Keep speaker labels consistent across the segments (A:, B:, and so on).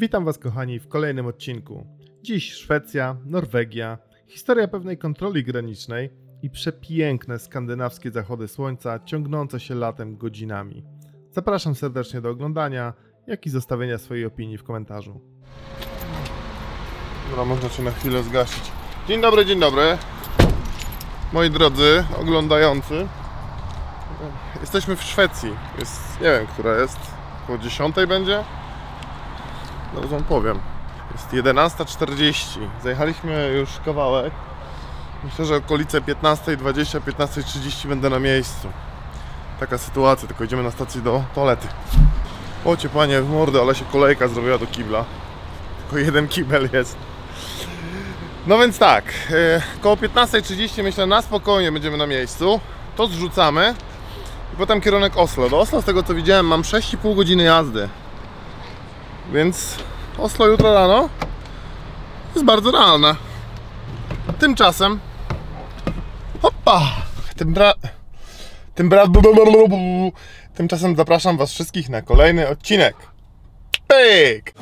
A: Witam Was, kochani, w kolejnym odcinku. Dziś Szwecja, Norwegia, historia pewnej kontroli granicznej i przepiękne skandynawskie zachody słońca ciągnące się latem godzinami. Zapraszam serdecznie do oglądania, jak i zostawienia swojej opinii w komentarzu.
B: Dobra, można się na chwilę zgasić. Dzień dobry, moi drodzy oglądający. Jesteśmy w Szwecji. Jest, nie wiem, która jest, około 10 będzie. Zaraz wam powiem. Jest 11:40. Zajechaliśmy już kawałek. Myślę, że okolice 15:20, 15:30 będę na miejscu. Taka sytuacja, tylko idziemy na stację do toalety. Ocie panie w mordę, ale się kolejka zrobiła do kibla. Tylko jeden kibel jest. No więc tak, koło 15:30 myślę, na spokojnie będziemy na miejscu. To zrzucamy i potem kierunek Oslo. Do Oslo, z tego co widziałem, mam 6,5 godziny jazdy. Więc Oslo jutro rano jest bardzo realne. Tymczasem tymczasem zapraszam Was wszystkich na kolejny odcinek. Pyk!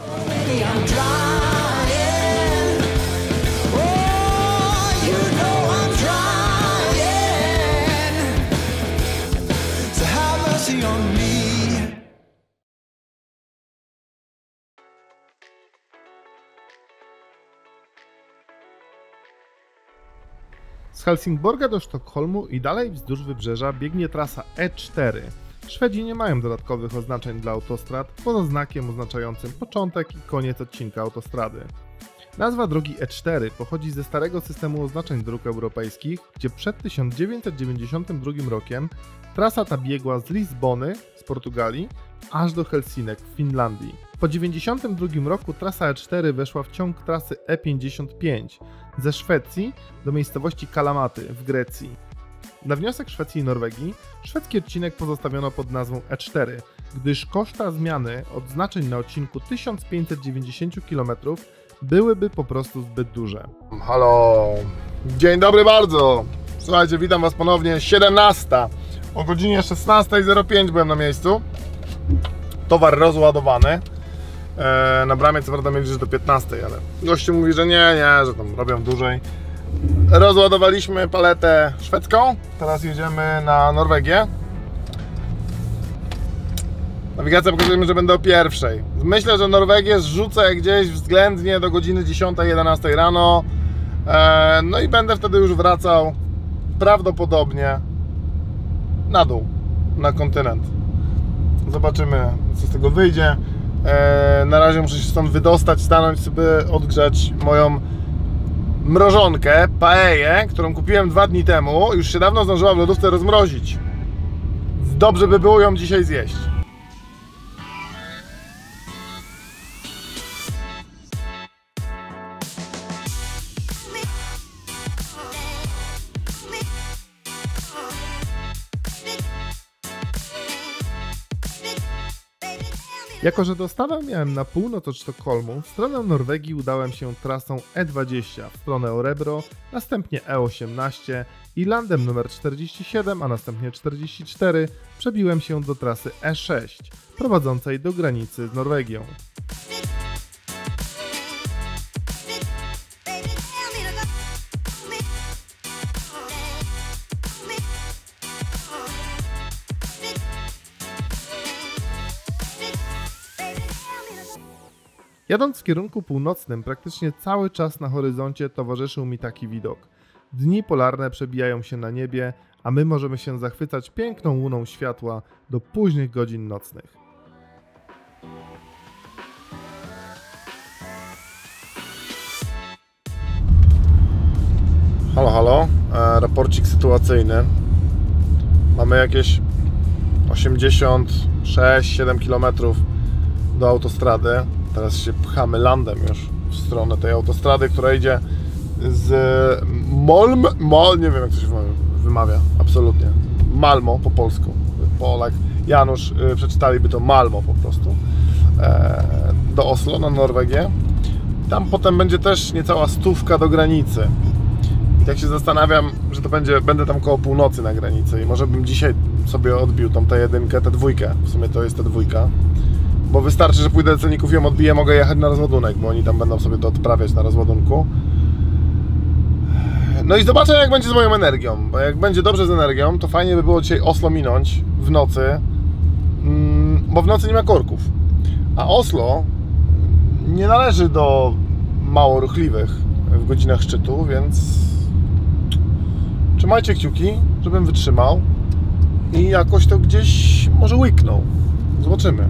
A: Z Helsingborga do Sztokholmu i dalej wzdłuż wybrzeża biegnie trasa E4. Szwedzi nie mają dodatkowych oznaczeń dla autostrad, poza znakiem oznaczającym początek i koniec odcinka autostrady. Nazwa drogi E4 pochodzi ze starego systemu oznaczeń dróg europejskich, gdzie przed 1992 rokiem trasa ta biegła z Lizbony z Portugalii aż do Helsinek w Finlandii. Po 1992 roku trasa E4 weszła w ciąg trasy E55 ze Szwecji do miejscowości Kalamaty w Grecji. Na wniosek Szwecji i Norwegii szwedzki odcinek pozostawiono pod nazwą E4, gdyż koszta zmiany odznaczeń na odcinku 1590 km byłyby po prostu zbyt duże.
B: Halo, dzień dobry bardzo. Słuchajcie, witam Was ponownie, 17. O godzinie 16:05 byłem na miejscu. Towar rozładowany. Na bramie co prawda mieli, że do 15, ale gościu mówi, że nie, że tam robią dłużej. Rozładowaliśmy paletę szwedzką. Teraz jedziemy na Norwegię. Nawigacja pokazuje mi, że będę o pierwszej. Myślę, że Norwegię zrzucę gdzieś względnie do godziny 10-11 rano. No i będę wtedy już wracał prawdopodobnie na dół, na kontynent. Zobaczymy, co z tego wyjdzie. Na razie muszę się stąd wydostać, stanąć sobie, odgrzać moją mrożonkę, paeję, którą kupiłem 2 dni temu. Już się dawno zdążyła w lodówce rozmrozić. Dobrze by było ją dzisiaj zjeść.
A: Jako że dostawę miałem na północ od Sztokholmu, w stronę Norwegii udałem się trasą E20 w stronę Orebro, następnie E18 i landem numer 47, a następnie 44 przebiłem się do trasy E6, prowadzącej do granicy z Norwegią. Jadąc w kierunku północnym, praktycznie cały czas na horyzoncie towarzyszył mi taki widok. Dni polarne przebijają się na niebie, a my możemy się zachwycać piękną łuną światła do późnych godzin nocnych.
B: Halo, raporcik sytuacyjny. Mamy jakieś 86-7 km do autostrady. Teraz się pchamy landem już w stronę tej autostrady, która idzie z nie wiem jak to się wymawia, absolutnie. Malmo po polsku. Polak Janusz przeczytaliby to Malmo po prostu. Do Oslo na Norwegię. Tam potem będzie też niecała 100 do granicy. I tak się zastanawiam, że to będę tam koło północy na granicy i może bym dzisiaj sobie odbił tą T1, T2. W sumie to jest T2. bo wystarczy, że pójdę do celników, ją odbiję, mogę jechać na rozładunek, bo oni tam będą sobie to odprawiać na rozładunku. No i zobaczę, jak będzie z moją energią, bo jak będzie dobrze z energią, to fajnie by było dzisiaj Oslo minąć w nocy, bo w nocy nie ma korków. A Oslo nie należy do mało ruchliwych w godzinach szczytu, więc trzymajcie kciuki, żebym wytrzymał i jakoś to gdzieś może łyknął. Zobaczymy.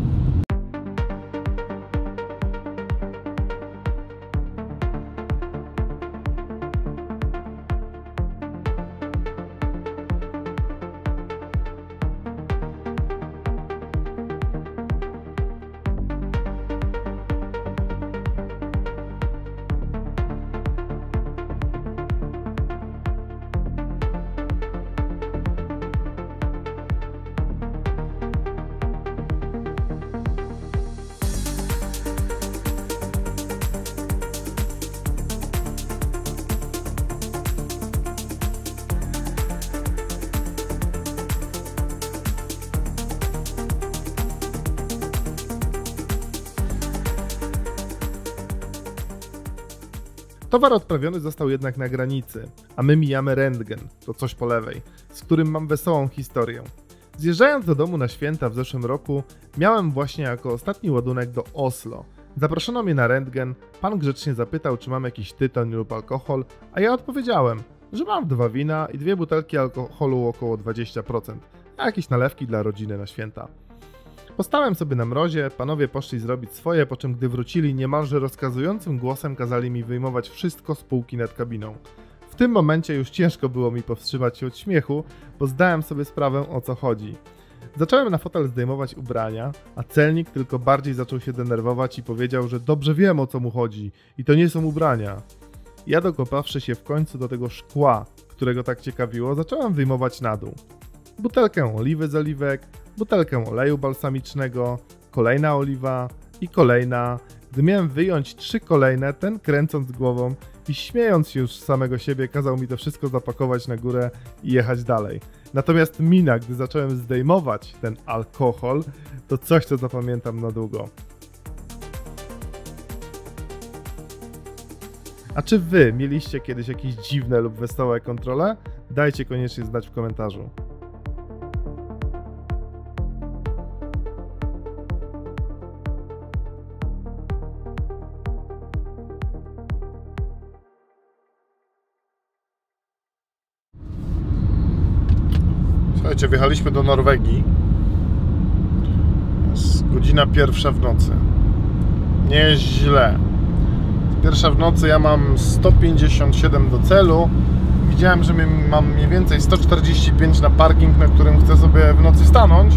A: Towar odprawiony został jednak na granicy, a my mijamy rentgen, to coś po lewej, z którym mam wesołą historię. Zjeżdżając do domu na święta w zeszłym roku, miałem właśnie jako ostatni ładunek do Oslo. Zaproszono mnie na rentgen, pan grzecznie zapytał, czy mam jakiś tytoń lub alkohol, a ja odpowiedziałem, że mam 2 wina i 2 butelki alkoholu około 20%, a jakieś nalewki dla rodziny na święta. Postałem sobie na mrozie, panowie poszli zrobić swoje, po czym gdy wrócili, niemalże rozkazującym głosem kazali mi wyjmować wszystko z półki nad kabiną. W tym momencie już ciężko było mi powstrzymać się od śmiechu, bo zdałem sobie sprawę, o co chodzi. Zacząłem na fotel zdejmować ubrania, a celnik tylko bardziej zaczął się denerwować i powiedział, że dobrze wiem, o co mu chodzi i to nie są ubrania. Ja, dokopawszy się w końcu do tego szkła, którego tak ciekawiło, zacząłem wyjmować na dół. Butelkę oliwy z oliwek, butelkę oleju balsamicznego, kolejna oliwa i kolejna. Gdy miałem wyjąć 3 kolejne, ten kręcąc głową i śmiejąc się już z samego siebie, kazał mi to wszystko zapakować na górę i jechać dalej. Natomiast mina, gdy zacząłem zdejmować ten alkohol, to coś, co zapamiętam na długo. A czy wy mieliście kiedyś jakieś dziwne lub wesołe kontrole? Dajcie koniecznie znać w komentarzu.
B: Słuchajcie, wjechaliśmy do Norwegii. Jest godzina 1 w nocy. Nie jest źle. 1 w nocy, ja mam 157 do celu. Widziałem, że mam mniej więcej 145 na parking, na którym chcę sobie w nocy stanąć.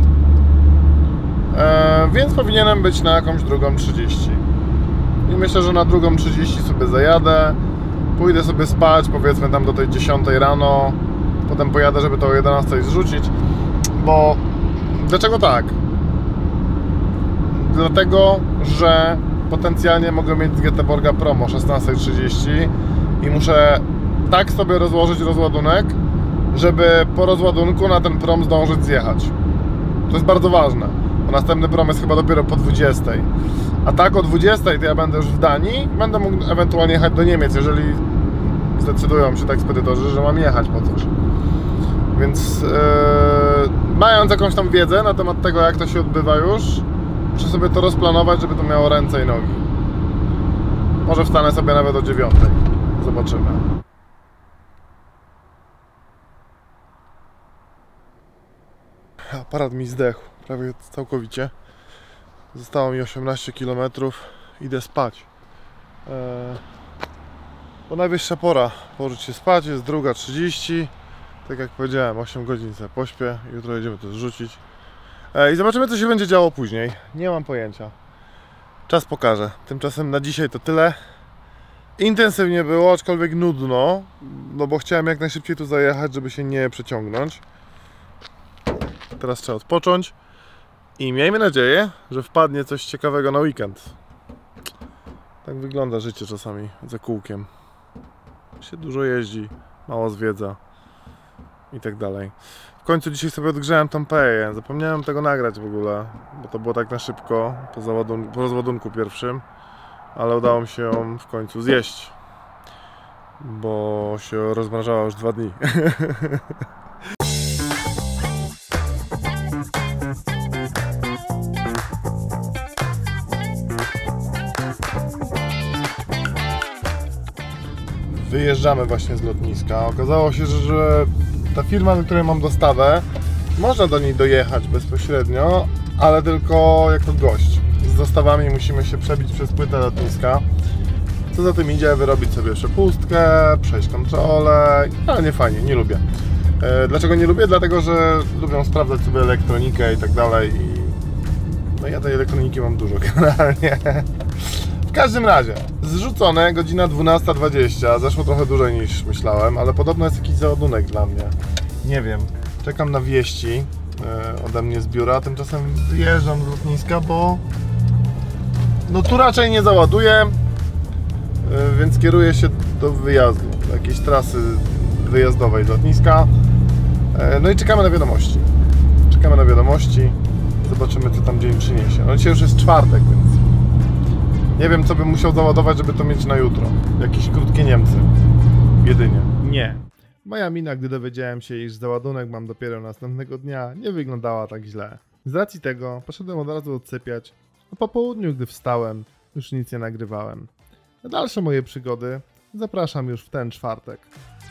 B: Więc powinienem być na jakąś drugą 30. I myślę, że na drugą 30 sobie zajadę. Pójdę sobie spać, powiedzmy tam do tej 10 rano. Potem pojadę, żeby to o 11 zrzucić. Bo... Dlaczego tak? Dlatego, że potencjalnie mogę mieć z Göteborga promo 16:30 i muszę tak sobie rozłożyć rozładunek, żeby po rozładunku na ten prom zdążyć zjechać. To jest bardzo ważne, bo następny prom jest chyba dopiero po 20. A tak o 20 to ja będę już w Danii, będę mógł ewentualnie jechać do Niemiec, jeżeli zdecydują się tak spedytorzy, że mam jechać po coś. Więc mając jakąś tam wiedzę na temat tego, jak to się odbywa już, muszę sobie to rozplanować, żeby to miało ręce i nogi. Może wstanę sobie nawet o 9. Zobaczymy. Aparat mi zdechł, prawie całkowicie. Zostało mi 18 km. Idę spać. Bo najwyższa pora położyć się spać, jest 2:30. Tak jak powiedziałem, 8 godzin sobie pośpię. Jutro jedziemy to zrzucić. I zobaczymy, co się będzie działo później. Nie mam pojęcia. Czas pokaże. Tymczasem na dzisiaj to tyle. Intensywnie było, aczkolwiek nudno. No bo chciałem jak najszybciej tu zajechać, żeby się nie przeciągnąć. Teraz trzeba odpocząć. I miejmy nadzieję, że wpadnie coś ciekawego na weekend. Tak wygląda życie czasami za kółkiem. Się dużo jeździ, mało zwiedza. i tak dalej. W końcu dzisiaj sobie odgrzałem tą peję. Zapomniałem tego nagrać w ogóle, bo to było tak na szybko po rozładunku pierwszym, ale udało mi się ją w końcu zjeść, bo się rozmrażała już 2 dni. Wyjeżdżamy właśnie z lotniska. Okazało się, że ta firma, do której mam dostawę, można do niej dojechać bezpośrednio, ale tylko jako gość. Z dostawami musimy się przebić przez płytę lotniska. Co za tym idzie, wyrobić sobie przepustkę, przejść kontrolę, ale nie fajnie, nie lubię. Dlaczego nie lubię? Dlatego, że lubią sprawdzać sobie elektronikę i tak dalej. No ja tej elektroniki mam dużo generalnie. W każdym razie, zrzucone, godzina 12:20, zeszło trochę dłużej niż myślałem, ale podobno jest jakiś załadunek dla mnie. Nie wiem, czekam na wieści ode mnie z biura, tymczasem wyjeżdżam z lotniska, bo no tu raczej nie załaduję, więc kieruję się do wyjazdu, do jakiejś trasy wyjazdowej z lotniska. No i czekamy na wiadomości. Czekamy na wiadomości, zobaczymy co tam dzień przyniesie. No dzisiaj już jest czwartek, więc nie wiem, co bym musiał załadować, żeby to mieć na jutro. Jakieś krótkie Niemcy. Jedynie.
A: Nie. Moja mina, gdy dowiedziałem się, iż załadunek mam dopiero następnego dnia, nie wyglądała tak źle. Z racji tego poszedłem od razu odsypiać, a po południu, gdy wstałem, już nic nie nagrywałem. Na dalsze moje przygody zapraszam już w ten czwartek.